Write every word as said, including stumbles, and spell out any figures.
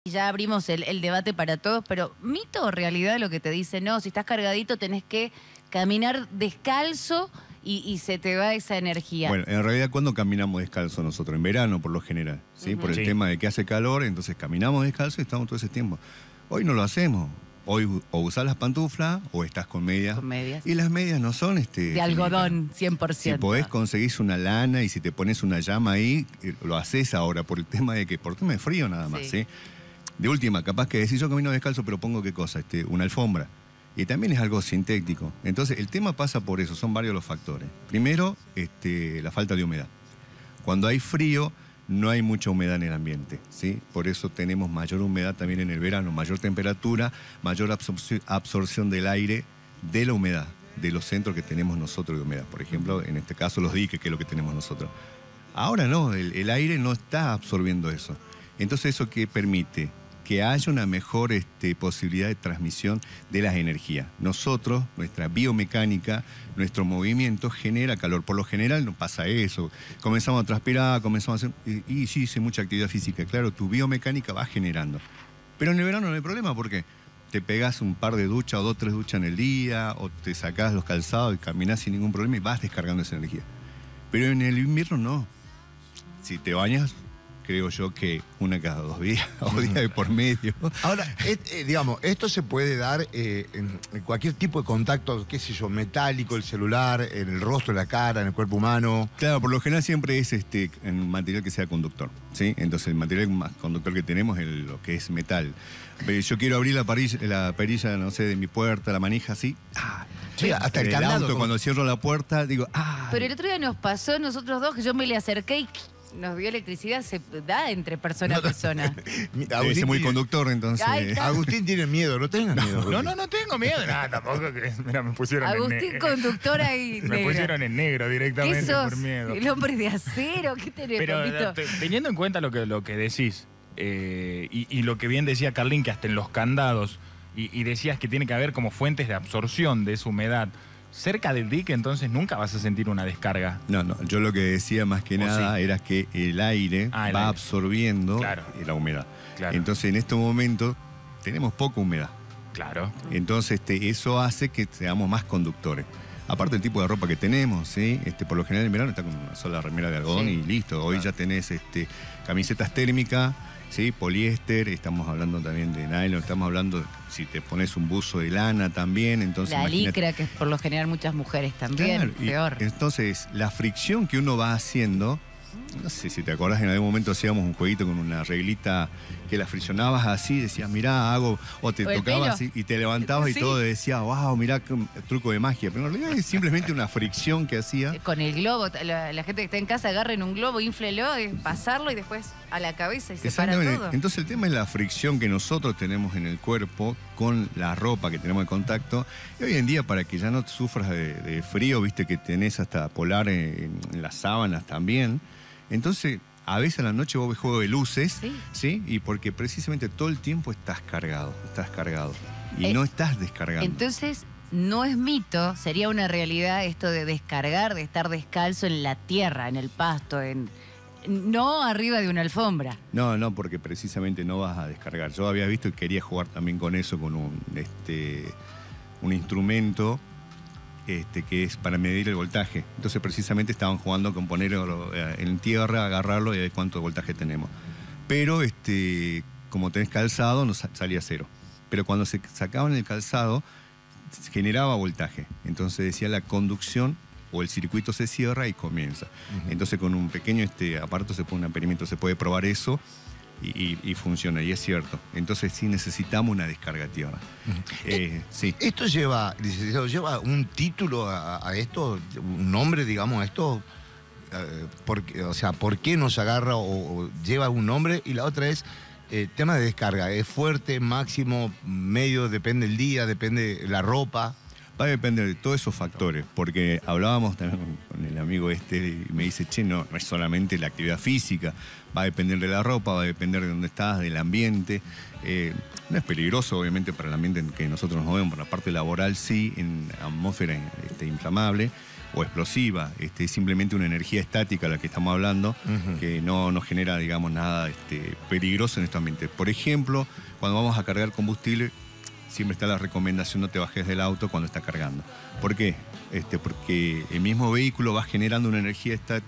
Ya abrimos el, el debate para todos, pero ¿mito o realidad lo que te dice? No, si estás cargadito tenés que caminar descalzo y, y se te va esa energía. Bueno, en realidad, ¿cuándo caminamos descalzo nosotros? En verano, por lo general, ¿sí? Uh-huh. Por el sí. tema de que hace calor, entonces caminamos descalzo y estamos todo ese tiempo. Hoy no lo hacemos. Hoy o usás las pantuflas o estás con medias. Con medias. Y las medias no son... este de algodón, cien por ciento. Si podés conseguís una lana y si te pones una llama ahí, lo haces ahora por el tema de que... Por tema de frío nada más, ¿sí? ¿sí? De última, capaz que decís yo camino descalzo, pero pongo qué cosa, este, una alfombra. Y también es algo sintético. Entonces, el tema pasa por eso, son varios los factores. Primero, este, la falta de humedad. Cuando hay frío, no hay mucha humedad en el ambiente, ¿sí? Por eso tenemos mayor humedad también en el verano, mayor temperatura, mayor absorción, absorción del aire de la humedad, de los centros que tenemos nosotros de humedad. Por ejemplo, en este caso, los diques, que es lo que tenemos nosotros. Ahora no, el, el aire no está absorbiendo eso. Entonces, ¿eso qué permite? Que haya una mejor este, posibilidad de transmisión de las energías. Nosotros, nuestra biomecánica, nuestro movimiento genera calor. Por lo general no pasa eso. Comenzamos a transpirar, comenzamos a hacer... Y, y sí, hice mucha actividad física. Claro, tu biomecánica va generando. Pero en el verano no hay problema porque te pegás un par de duchas o dos, tres duchas en el día, o te sacás los calzados y caminás sin ningún problema y vas descargando esa energía. Pero en el invierno no. Si te bañas... creo yo que una cada dos días o día de por medio. Ahora, eh, eh, digamos, esto se puede dar eh, en, en cualquier tipo de contacto, qué sé yo, metálico, el celular, en el rostro, en la cara, en el cuerpo humano. Claro, por lo general siempre es este en material que sea conductor, ¿sí? Entonces el material más conductor que tenemos es el, lo que es metal. Yo quiero abrir la perilla, la perilla, no sé, de mi puerta, la manija así. Ah, sí, hasta el, el candado. Auto, cuando cierro la puerta, digo, ah. Pero el otro día nos pasó nosotros dos que yo me le acerqué y nos dio electricidad, se da entre persona a persona. Agustín es muy tiene... conductor, entonces. Ay, Agustín tiene miedo, no tengas no, miedo. No, no, no tengo miedo. No, tampoco. Mira, me pusieron Agustín en negro. conductor ahí. Me negro. pusieron en negro directamente ¿Qué sos? Por miedo. El hombre de acero, ¿qué tenés? Pero te, teniendo en cuenta lo que, lo que decís, eh, y, y lo que bien decía Carlín, que hasta en los candados, y, y decías que tiene que haber como fuentes de absorción de esa humedad. Cerca del dique, entonces, nunca vas a sentir una descarga. No, no, yo lo que decía más que nada sí? era que el aire ah, el va aire. absorbiendo claro. la humedad. Claro. Entonces, en este momento, tenemos poca humedad. Claro. Entonces, este, eso hace que seamos más conductores. Aparte del tipo de ropa que tenemos, ¿sí? Este, por lo general en verano está con una sola remera de algodón sí. y listo. Hoy claro. ya tenés este, camisetas térmicas, ¿sí? Poliéster, estamos hablando también de nylon, estamos hablando, si te pones un buzo de lana también, entonces... La licra, que es por lo general muchas mujeres también, claro, peor. Entonces, la fricción que uno va haciendo, no sé si te acordás, en algún momento hacíamos un jueguito con una reglita que la friccionabas así, decías, mirá, hago, o te o tocabas así, y te levantabas ¿Sí? y todo, decías, wow, mirá, qué truco de magia. Pero en realidad es simplemente una fricción que hacía. Con el globo, la, la gente que está en casa agarren un globo, inflelo, pasarlo y después a la cabeza y se para todo. Entonces el tema es la fricción que nosotros tenemos en el cuerpo con la ropa que tenemos en contacto. Y hoy en día, para que ya no sufras de, de frío, viste que tenés hasta polar en, en las sábanas también. Entonces, a veces en la noche vos ves juego de luces, ¿sí? ¿sí? Y porque precisamente todo el tiempo estás cargado, estás cargado. Y eh, no estás descargando. Entonces, no es mito, sería una realidad esto de descargar, de estar descalzo en la tierra, en el pasto, en... no arriba de una alfombra. No, no, porque precisamente no vas a descargar. Yo había visto y quería jugar también con eso, con un, este, un instrumento... Este, que es para medir el voltaje. Entonces precisamente estaban jugando con ponerlo en tierra, agarrarlo y ver cuánto voltaje tenemos. Pero este, como tenés calzado, nos salía cero. Pero cuando se sacaban el calzado, generaba voltaje. Entonces decía la conducción o el circuito se cierra y comienza. Uh-huh. Entonces con un pequeño este, aparato se pone un perímetro, se puede probar eso. Y, y, y funciona, y es cierto. Entonces sí necesitamos una descarga a tierra. Eh, sí. ¿Esto lleva, licenciado, lleva un título a, a esto? ¿Un nombre, digamos, a esto? Eh, porque, o sea, ¿por qué nos agarra o, o lleva un nombre? Y la otra es, eh, tema de descarga. ¿Es fuerte, máximo, medio? ¿Depende el día? ¿Depende la ropa? Va a depender de todos esos factores, porque hablábamos también con el amigo este y me dice, che, no, no es solamente la actividad física, va a depender de la ropa, va a depender de dónde estás, del ambiente. Eh, no es peligroso, obviamente, para el ambiente en que nosotros nos movemos, por la parte laboral sí, en atmósfera este, inflamable, o explosiva, este, es simplemente una energía estática la que estamos hablando, uh-huh. que no nos genera, digamos, nada este, peligroso en este ambiente. Por ejemplo, cuando vamos a cargar combustible, siempre está la recomendación no te bajes del auto cuando está cargando. ¿Por qué? Este, porque el mismo vehículo va generando una energía estática